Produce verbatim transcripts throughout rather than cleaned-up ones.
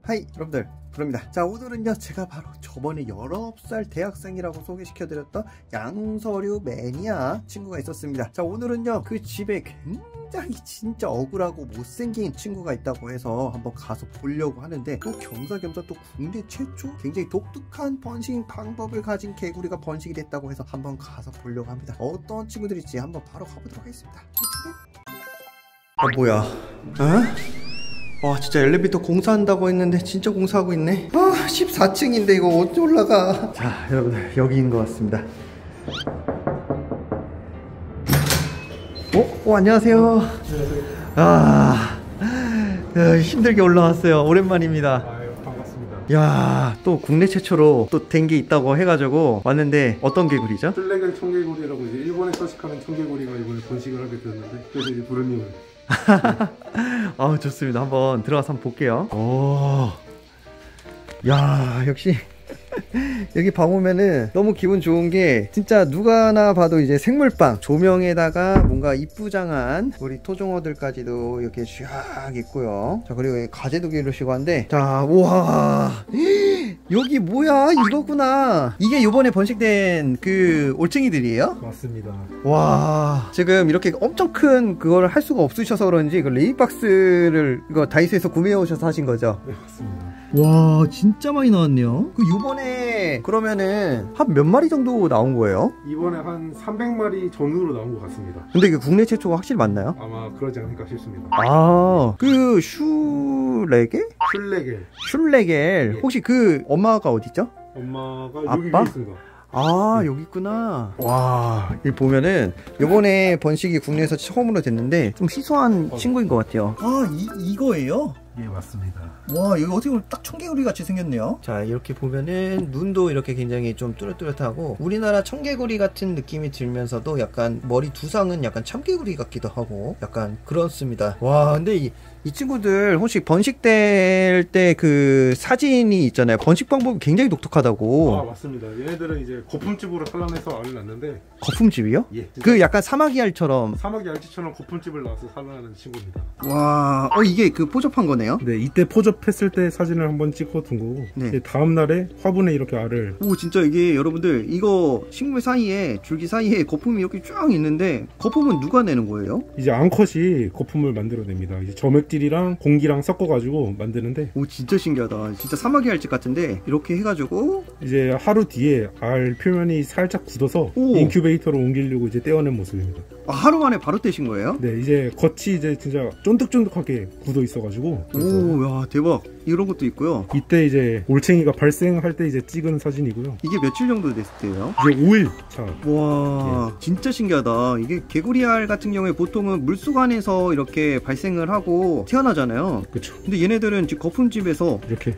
하이 여러분들, 부릅니다. 자, 오늘은요 제가 바로 저번에 열아홉 살 대학생이라고 소개시켜드렸던 양서류 매니아 친구가 있었습니다. 자, 오늘은요 그 집에 굉장히 진짜 억울하고 못생긴 친구가 있다고 해서 한번 가서 보려고 하는데, 또 겸사겸사 또 국내 최초 굉장히 독특한 번식 방법을 가진 개구리가 번식이 됐다고 해서 한번 가서 보려고 합니다. 어떤 친구들일지 한번 바로 가보도록 하겠습니다. 아 뭐야, 어? 와, 진짜 엘리베이터 공사한다고 했는데 진짜 공사하고 있네. 아, 십사 층인데 이거 어디 올라가. 자, 여러분들 여기인 것 같습니다. 어? 어, 안녕하세요. 아, 아, 힘들게 올라왔어요. 오랜만입니다. 아유, 반갑습니다. 야, 또 국내 최초로 또 된 게 있다고 해가지고 왔는데, 어떤 개구리죠? 슐레겔 청개구리라고 이제 일본에 서식하는 청개구리가 이번에 번식을 하게 되었는데, 그래서 이제 부르님을. 아, 좋습니다. 한번 들어가서 한번 볼게요. 오, 야, 역시 여기 봐보면은 너무 기분 좋은 게, 진짜 누가나 봐도 이제 생물빵 조명에다가 뭔가 이쁘장한 우리 토종어들까지도 이렇게 쫙 있고요. 자, 그리고 가재도 기르시고 한데, 자, 우와, 여기 뭐야, 이거구나. 이게 요번에 번식된 그 올챙이들이에요? 맞습니다. 와, 지금 이렇게 엄청 큰 그거를 할 수가 없으셔서 그런지 그 레이박스를 이거 다이소에서 구매해 오셔서 하신 거죠? 네, 맞습니다. 와, 진짜 많이 나왔네요. 그 요번에 그러면은 한 몇 마리 정도 나온 거예요? 이번에 한 삼백 마리 전후로 나온 것 같습니다. 근데 이게 국내 최초가 확실히 맞나요? 아마 그러지 않을까 싶습니다. 아, 그 슈레겔? 슐레겔. 슐레겔. 혹시 그 엄마가 어디죠? 엄마가 아빠? 여기 위에 있습니다. 아, 여기 있구나. 와, 여기 보면은 요번에 번식이 국내에서 처음으로 됐는데 좀 희소한 어. 친구인 것 같아요. 아, 이, 이거예요? 예, 맞습니다. 와, 이거 어떻게 보면 딱 청개구리 같이 생겼네요. 자, 이렇게 보면은 눈도 이렇게 굉장히 좀 뚜렷뚜렷하고, 우리나라 청개구리 같은 느낌이 들면서도 약간 머리 두상은 약간 참개구리 같기도 하고 약간 그렇습니다. 와, 근데 이, 이 친구들 혹시 번식될 때 그 사진이 있잖아요. 번식 방법이 굉장히 독특하다고. 아, 맞습니다. 얘네들은 이제 거품집으로 산란해서 알을 낳는데. 거품집이요? 예. 그 약간 사마귀 알처럼. 사마귀 알치처럼 거품집을 낳아서 산란하는 친구입니다. 와, 어, 이게 그 포접한 거네요? 네, 이때 포접했을 때 사진을 한번 찍어 둔 거고, 네. 다음 날에 화분에 이렇게 알을. 오, 진짜 이게 여러분들, 이거 식물 사이에, 줄기 사이에 거품이 이렇게 쫙 있는데, 거품은 누가 내는 거예요? 이제 암컷이 거품을 만들어냅니다. 이제 점액질이랑 공기랑 섞어가지고 만드는데. 오, 진짜 신기하다. 진짜 사마귀 알집 같은데 이렇게 해가지고 이제 하루 뒤에 알 표면이 살짝 굳어서 오. 인큐베이터로 옮기려고 이제 떼어낸 모습입니다. 아, 하루 만에 바로 떼신 거예요? 네, 이제 겉이 이제 진짜 쫀득쫀득하게 굳어 있어가지고. 오, 야, 대박. 이런 것도 있고요. 이때 이제 올챙이가 발생할 때 이제 찍은 사진이고요. 이게 며칠 정도 됐을 때예요? 이제 오 일 차. 와, 예. 진짜 신기하다. 이게 개구리알 같은 경우에 보통은 물속 안에서 이렇게 발생을 하고 태어나잖아요. 그쵸. 근데 얘네들은 지금 거품집에서 이렇게.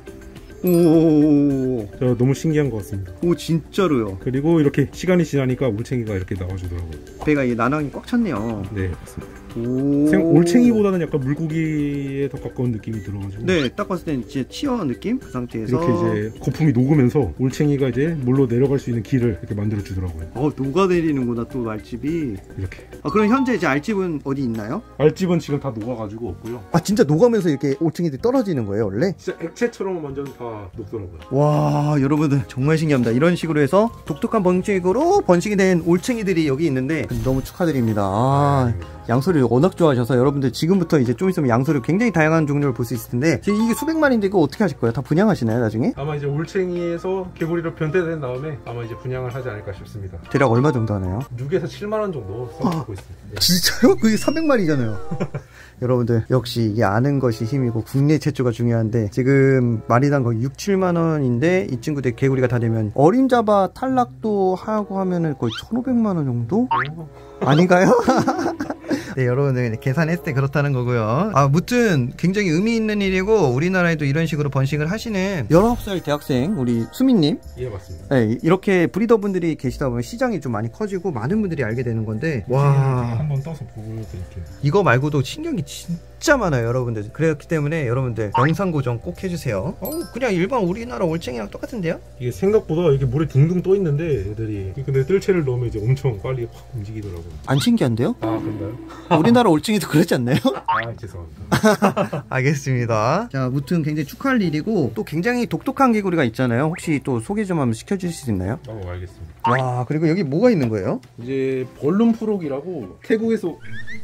오, 저 너무 신기한 것 같습니다. 오, 진짜로요. 그리고 이렇게 시간이 지나니까 올챙이가 이렇게 나와주더라고요. 배가 이 나랑이 꽉 찼네요. 네, 맞습니다. 오, 생, 올챙이보다는 약간 물고기에 더 가까운 느낌이 들어가지고. 네, 딱 봤을 때는 진짜 치어 느낌? 그 상태에서 이렇게 이제 거품이 녹으면서 올챙이가 이제 물로 내려갈 수 있는 길을 이렇게 만들어 주더라고요. 어, 녹아내리는구나, 또 알집이. 이렇게. 아, 그럼 현재 이제 알집은 어디 있나요? 알집은 지금 다 녹아가지고 없고요. 아, 진짜 녹아면서 이렇게 올챙이들이 떨어지는 거예요, 원래? 진짜 액체처럼 완전 다 녹더라고요. 와, 여러분들 정말 신기합니다. 이런 식으로 해서 독특한 번식으로 번식이 된 올챙이들이 여기 있는데 너무 축하드립니다. 아, 양서류 워낙 좋아하셔서 여러분들 지금부터 이제 좀 있으면 양서류 굉장히 다양한 종류를 볼 수 있을 텐데, 이게 수백 마리인데 이거 어떻게 하실 거예요? 다 분양하시나요, 나중에? 아마 이제 올챙이에서 개구리로 변태된 다음에 아마 이제 분양을 하지 않을까 싶습니다. 대략 얼마 정도 하나요? 육에서 칠만 원 정도 써먹고 있습니다. 네. 진짜요? 그게 삼백 마리잖아요. 여러분들 역시 이게 아는 것이 힘이고 국내 최초가 중요한데, 지금 마리당 거의 육, 칠만 원인데 이 친구들 개구리가 다 되면 어림 잡아 탈락도 하고 하면은 거의 천오백만 원 정도? 아닌가요? 네, 여러분들 계산했을 때 그렇다는 거고요. 아, 무튼 굉장히 의미 있는 일이고, 우리나라에도 이런 식으로 번식을 하시는 열아홉 살 대학생 우리 수민님, 예, 맞습니다. 네, 이렇게 브리더분들이 계시다 보면 시장이 좀 많이 커지고 많은 분들이 알게 되는 건데, 와, 한번 떠서 보여드릴게요. 이거 말고도 신경이 진짜 많아요, 여러분들. 그렇기 때문에 여러분들 영상 고정 꼭 해주세요. 어, 그냥 일반 우리나라 올챙이랑 똑같은데요? 이게 생각보다 이게 물에 둥둥 떠 있는데 애들이, 근데 뜰채를 넣으면 이제 엄청 빨리 확 움직이더라고요. 안 신기한데요? 아, 그런가요? 우리나라 올챙이도 그러지 않나요? 아 죄송합니다. 알겠습니다. 자, 무튼 굉장히 축하할 일이고 또 굉장히 독특한 개구리가 있잖아요. 혹시 또 소개 좀 한번 시켜주실 수 있나요? 어 알겠습니다. 와, 그리고 여기 뭐가 있는 거예요? 이제 벌룬 프록이라고 태국에서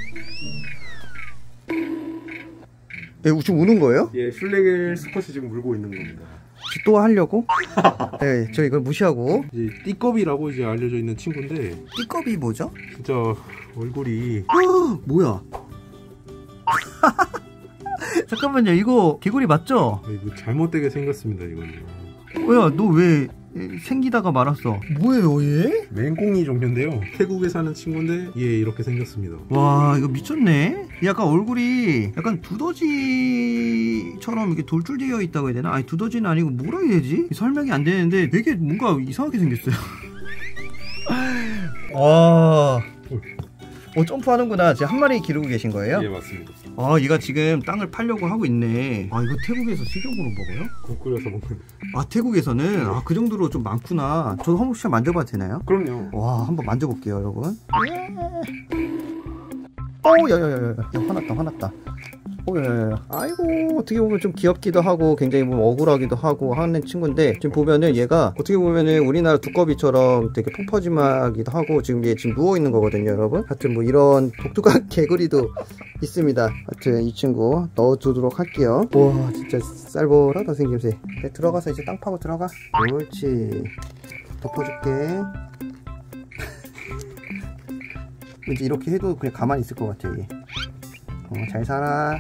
예, 지금 우는 거예요? 예 슐레겔 스컷이 지금 물고 있는 겁니다. 또 하려고? 네, 저 이걸 무시하고. 이제 띠껍이라고 이제 알려져 있는 친구인데 띠껍이 뭐죠? 진짜 얼굴이 헉, 뭐야? 잠깐만요, 이거 개구리 맞죠? 아, 이거 잘못되게 생겼습니다 이거는. 뭐야, 너 왜 생기다가 말았어? 뭐예요, 얘? 맹꽁이 종류인데요. 태국에 사는 친구인데 얘 이렇게 생겼습니다. 와, 이거 미쳤네. 약간 얼굴이 약간 두더지처럼 이렇게 돌출되어 있다고 해야 되나? 아니, 두더지는 아니고 뭐라 해야 되지? 설명이 안 되는데 되게 뭔가 이상하게 생겼어요. 와, 어, 점프하는구나. 지금 한 마리 기르고 계신 거예요? 예 맞습니다. 아, 얘가 지금 땅을 파려고 하고 있네. 아, 이거 태국에서 식용으로 먹어요? 국 끓여서 먹는. 아, 태국에서는? 아, 그 정도로 좀 많구나. 저도 한번 혹시 만져봐도 되나요? 그럼요. 와, 한번 만져볼게요, 여러분. 오, 야야야야, 야, 화났다, 화났다. 오, 야야야. 아이고, 어떻게 보면 좀 귀엽기도 하고 굉장히 뭐 억울하기도 하고 하는 친구인데, 지금 보면은 얘가 어떻게 보면은 우리나라 두꺼비처럼 되게 펑퍼짐하기도 하고, 지금 얘 지금 누워 있는 거거든요, 여러분. 하여튼 뭐 이런 독특한 개구리도 있습니다. 하여튼 이 친구 넣어두도록 할게요. 와, 진짜 쌀벌하다 생김새. 네, 들어가서 이제 땅 파고 들어가. 옳지. 덮어줄게. 이제 이렇게 해도 그냥 가만히 있을 것 같아, 얘. 어, 잘 살아.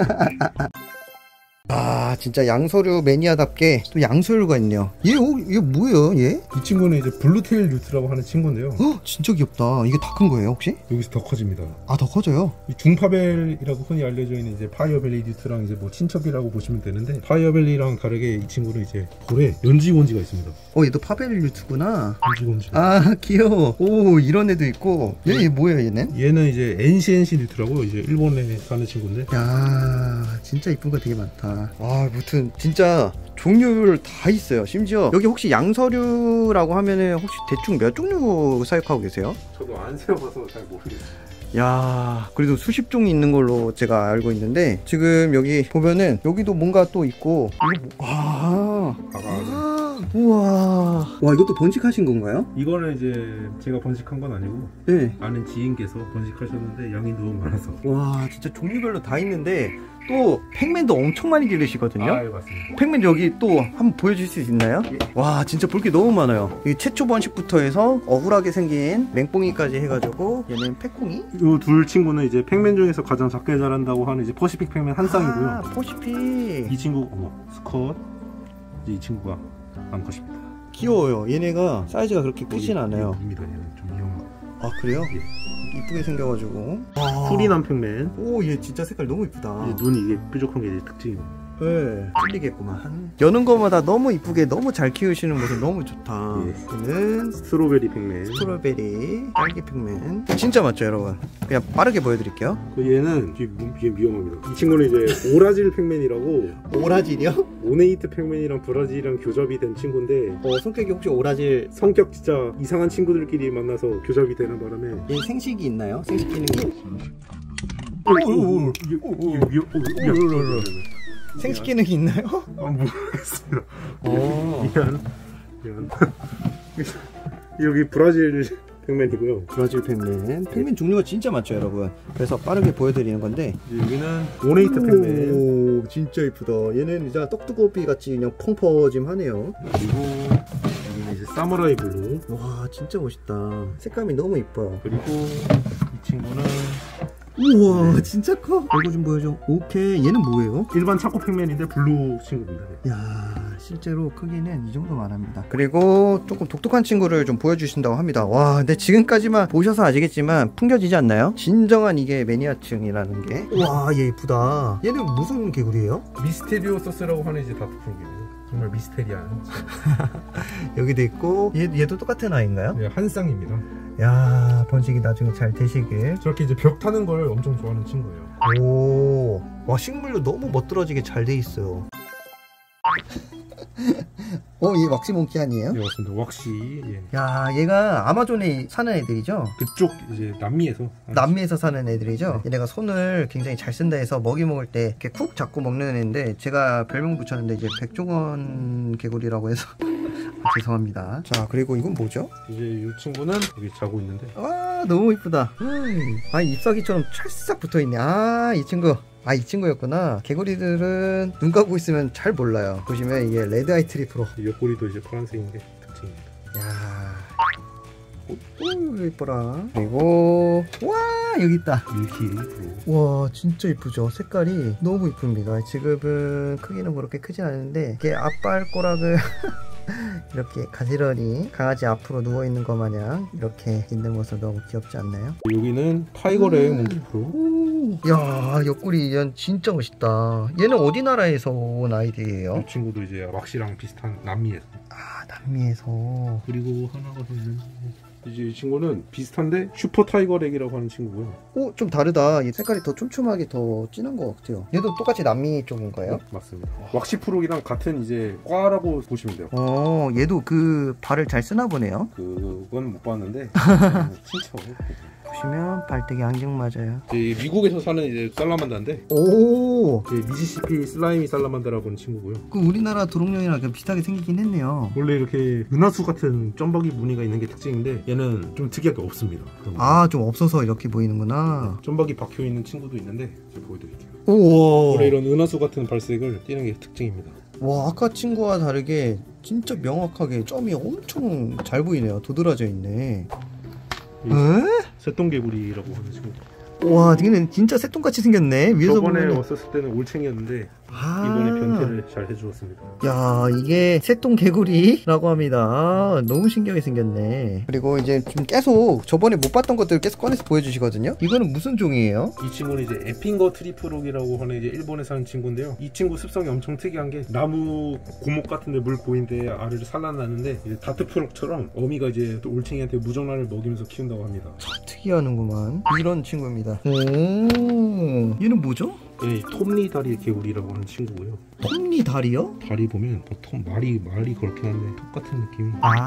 아, 진짜 양서류 매니아답게 또 양서류가 있네요. 얘, 어, 얘 뭐예요, 얘? 이 친구는 이제 블루테일 뉴트라고 하는 친구인데요. 어, 진짜 귀엽다. 이게 다 큰 거예요, 혹시? 여기서 더 커집니다. 아, 더 커져요? 이 중파벨이라고 흔히 알려져 있는 이제 파이어벨리 뉴트랑 이제 뭐 친척이라고 보시면 되는데, 파이어벨리랑 다르게 이 친구는 이제 볼에 연지곤지가 있습니다. 어, 얘도 파벨 뉴트구나. 연지곤지. 아, 귀여워. 오, 이런 애도 있고. 얘, 얘 뭐예요, 얘는? 얘는 이제 엔시엔시 뉴트라고 이제 일본에 사는 친구인데. 야, 진짜 이쁜 거 되게 많다. 와, 무튼 진짜 종류를 다 있어요. 심지어 여기 혹시 양서류라고 하면은 혹시 대충 몇 종류 사육하고 계세요? 저도 안 세워봐서 잘 모르겠어요. 야, 그래도 수십 종이 있는 걸로 제가 알고 있는데, 지금 여기 보면은 여기도 뭔가 또 있고, 이거 뭐, 아, 아, 우와, 와, 이것도 번식하신 건가요? 이거는 이제 제가 번식한 건 아니고 네. 아는 지인께서 번식하셨는데 양이 너무 많아서. 와, 진짜 종류별로 다 있는데 또 팩맨도 엄청 많이 기르시거든요. 아, 예, 맞습니다. 팩맨 여기 또 한번 보여줄 수 있나요? 예. 와, 진짜 볼 게 너무 많아요. 이 최초 번식부터 해서 억울하게 생긴 맹뽕이까지 해가지고, 얘는 패콩이? 이 둘 친구는 이제 팩맨 중에서 가장 작게 자란다고 하는 이제 퍼시픽 팩맨 한 쌍이고요. 아, 퍼시픽. 이 친구, 어머, 스컷. 이제 이 친구가 암컷입니다. 귀여워요. 얘네가 사이즈가 그렇게 크진 예, 않아요. 예, 입니다. 얘는 좀 위험하고. 아, 그래요? 예. 이쁘게 생겨가지고. 푸리남 팩맨. 오, 얘 진짜 색깔 너무 이쁘다. 예, 눈이 이게 뾰족한 게 이제 특징입니다. 네, 찔리겠구만. 여는 거마다 너무 이쁘게 너무 잘 키우시는 모습 너무 좋다. 예. 얘는 스트로베리 팩맨. 스트로베리 딸기 팩맨. 진짜 맞죠, 여러분? 그냥 빠르게 보여드릴게요. 그 얘는 이게 위험합니다. 이 친구는 이제 오라질 팩맨이라고. 오라질이요? 오네이트 팩맨이랑 브라질이랑 교접이 된 친구인데, 어, 성격이 혹시 오라질? 성격 진짜 이상한 친구들끼리 만나서 교접이 되는 바람에. 얘 생식이 있나요? 생식 기능이? 오오오. 생식 기능이 있나요? 아, 모르겠습니다. 어. 미안. 미안. 여기 브라질 팩맨이고요. 브라질 팩맨. 팩맨 종류가 진짜 많죠, 여러분. 그래서 빠르게 보여드리는 건데, 여기는 오네이트 팩맨. 오, 진짜 이쁘다. 얘는 진짜 떡두꺼비 같이 그냥 펑퍼짐하네요. 그리고 여기는 이제 사무라이 블루. 와, 진짜 멋있다. 색감이 너무 이뻐요. 그리고 이 친구는 우와, 진짜 커. 얼굴 좀 보여줘. 오케이. 얘는 뭐예요? 일반 차코 팩맨인데 블루 친구입니다. 야, 실제로 크기는 이 정도만 합니다. 그리고 조금 독특한 친구를 좀 보여주신다고 합니다. 와, 근데 지금까지만 보셔서 아시겠지만 풍겨지지 않나요? 진정한 이게 매니아층이라는 게. 와, 얘 이쁘다. 얘는 무슨 개구리예요? 미스테리오소스라고 하는 이제 다트프로기입니다. 정말 미스테리한. 여기도 있고, 얘, 얘도 똑같은 아이인가요? 네, 한 쌍입니다. 야, 번식이 나중에 잘 되시길. 저렇게 이제 벽 타는 걸 엄청 좋아하는 친구예요. 오, 와, 식물도 너무 멋들어지게 잘 돼 있어요. 어, 얘 왁시 몽키 아니에요? 예, 맞습니다. 왁시. 예. 야, 얘가 아마존에 사는 애들이죠? 그쪽 이제 남미에서 남미에서 사는 애들이죠? 얘네가 손을 굉장히 잘 쓴다 해서 먹이 먹을 때 이렇게 쿡 잡고 먹는 애인데 제가 별명 붙였는데 이제 백종원 개구리라고 해서 아, 죄송합니다. 자, 그리고 이건 뭐죠? 이제 이 친구는 여기 자고 있는데 와, 너무 이쁘다. 아, 잎사귀처럼 찰싹 붙어있네. 아, 이 친구. 아, 이 친구였구나. 개구리들은 눈 감고 있으면 잘 몰라요. 보시면 이게 레드 아이 트리프로. 옆구리도 이제 파란색인 게 특징입니다. 야, 오, 이뻐라. 그리고 와, 여기 있다. 밀키 프로. 와, 진짜 이쁘죠. 색깔이 너무 이쁩니다. 지금은 크기는 그렇게 크진 않은데 이게 앞발꼬락을 이렇게 가지런히 강아지 앞으로 누워있는 것 마냥 이렇게 있는 모습 너무 귀엽지 않나요? 여기는 타이거레 음. 몽키 프로. 오, 야, 옆구리 얘는 진짜 멋있다. 얘는 어디 나라에서 온 아이들이에요? 이 친구도 이제 왁시랑 비슷한 남미에서. 아, 남미에서. 그리고 하나가 더 있는데 이제 이 친구는 비슷한데 슈퍼 타이거렉이라고 하는 친구고요. 오, 좀 다르다. 얘 색깔이 더 촘촘하게 더 진한 것 같아요. 얘도 똑같이 남미 쪽인가요? 네, 맞습니다. 왁시 프로기랑 같은 이제 과라고 보시면 돼요. 어, 얘도 그 발을 잘 쓰나 보네요. 그건 못 봤는데 친척. 보시면 발등에 앙증맞아요. 이제 미국에서 사는 이제 살라만다인데 오, 이제 미시시피 슬라이미 살라만다라고 하는 친구고요. 그 우리나라 도롱뇽이랑 비슷하게 생기긴 했네요. 원래 이렇게 은하수 같은 점박이 무늬가 있는 게 특징인데 얘는 좀 특이하게 없습니다. 아, 좀 없어서 이렇게 보이는구나. 점박이 박혀 있는 친구도 있는데 제가 보여드릴게요. 우와. 원래 이런 은하수 같은 발색을 띠는 게 특징입니다. 와, 아까 친구와 다르게 진짜 명확하게 점이 엄청 잘 보이네요. 도드라져 있네. 에? 새똥개구리라고 하는 친구. 와, 얘는 진짜 새똥같이 생겼네. 위에서 저번에 보면. 왔었을 때는 올챙이였는데 아, 이번에 변태를 잘 해주었습니다. 야, 이게 새똥개구리라고 합니다. 아, 너무 신기하게 생겼네. 그리고 이제 좀 계속 저번에 못 봤던 것들을 계속 꺼내서 보여주시거든요. 이거는 무슨 종이에요? 이 친구는 이제 에핑거 트리프록이라고 하는 이제 일본에 사는 친구인데요. 이 친구 습성이 엄청 특이한 게 나무 고목 같은데 물 보인데 알을 산란하는데 이제 다트프록처럼 어미가 이제 또 올챙이한테 무정란을 먹이면서 키운다고 합니다. 참 특이하는구만. 이런 친구입니다. 오, 얘는 뭐죠? 예, 톱니 다리 개구리라고 하는 친구고요. 톱니 다리요? 다리 보면 톱 말이 말이 그렇긴 한데 톱 같은 느낌이.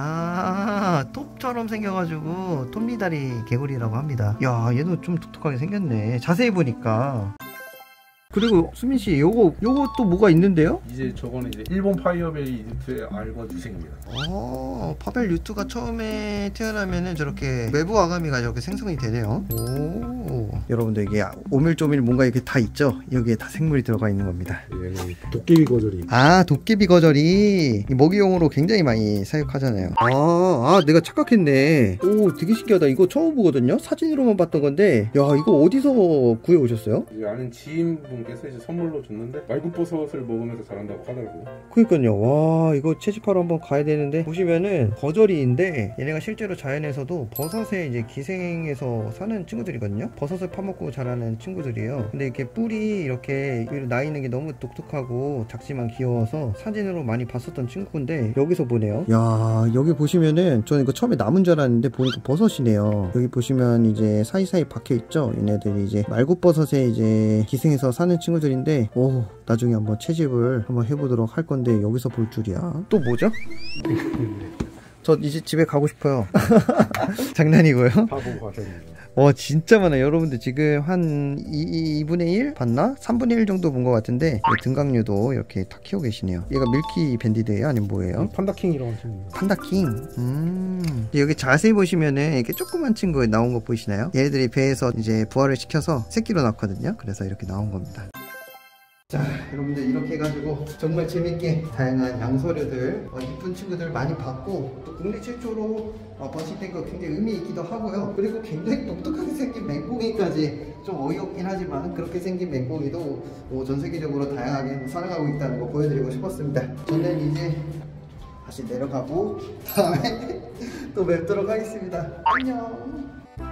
아, 톱처럼 생겨가지고 톱니다리 개구리라고 합니다. 야, 얘도 좀 독특하게 생겼네. 자세히 보니까. 그리고 수민씨, 요거 요거 또 뭐가 있는데요? 이제 저거는 이제 일본 파이어베리 유니트의 알과 유생입니다. 어, 파벨 유투가 처음에 태어나면은 저렇게 외부 아가미가 저렇게 생성이 되네요. 오, 여러분들 이게 오밀조밀 뭔가 이렇게 다 있죠? 여기에 다 생물이 들어가 있는 겁니다. 얘는 도깨비 거절이. 아, 도깨비 거절이 먹이용으로 굉장히 많이 사육하잖아요. 아, 아, 내가 착각했네. 오, 되게 신기하다. 이거 처음 보거든요. 사진으로만 봤던 건데, 야, 이거 어디서 구해 오셨어요? 이제 아는 지인분께서 이제 선물로 줬는데 말굽버섯을 먹으면서 자란다고 하더라고요. 그러니까요. 와, 이거 채집하러 한번 가야 되는데, 보시면은 거절이인데 얘네가 실제로 자연에서도 버섯에 이제 기생해서 사는 친구들이거든요. 버섯을 파먹고 자라는 친구들이에요. 근데 이렇게 뿔이 이렇게 나 있는 게 너무 독특하고 작지만 귀여워서 사진으로 많이 봤었던 친구인데 여기서 보네요. 야, 여기 보시면은 저는 이거 처음에 나무인 줄 알았는데 보니까 버섯이네요. 여기 보시면 이제 사이사이 박혀있죠. 얘네들이 이제 말굽버섯에 이제 기생해서 사는 친구들인데, 오, 나중에 한번 채집을 한번 해보도록 할 건데 여기서 볼 줄이야. 또 뭐죠? 저 이제 집에 가고 싶어요. 장난이고요. 다 보고 가셨네요. 와, 진짜 많아요. 여러분들 지금 한 이분의 일 봤나? 삼분의 일 정도 본 것 같은데 등강류도 이렇게 다 키우고 계시네요. 얘가 밀키 밴디드예요? 아니면 뭐예요? 판다킹이라고 하는 친구입니다. 판다킹. 음. 여기 자세히 보시면은 이렇게 조그만 친구 나온 거 보이시나요? 얘네들이 배에서 이제 부화를 시켜서 새끼로 낳거든요. 그래서 이렇게 나온 겁니다. 자, 여러분들 이렇게 해가지고 정말 재밌게 다양한 양서류들, 어, 이쁜 친구들 많이 봤고, 또 국내 최초로 어, 번식된 거 굉장히 의미 있기도 하고요. 그리고 굉장히 독특하게 생긴 맹꽁이까지, 좀 어이없긴 하지만 그렇게 생긴 맹꽁이도 어, 전 세계적으로 다양하게 살아가고 있다는 거 보여드리고 싶었습니다. 저는 이제 다시 내려가고 다음에 또 뵙도록 하겠습니다. 안녕.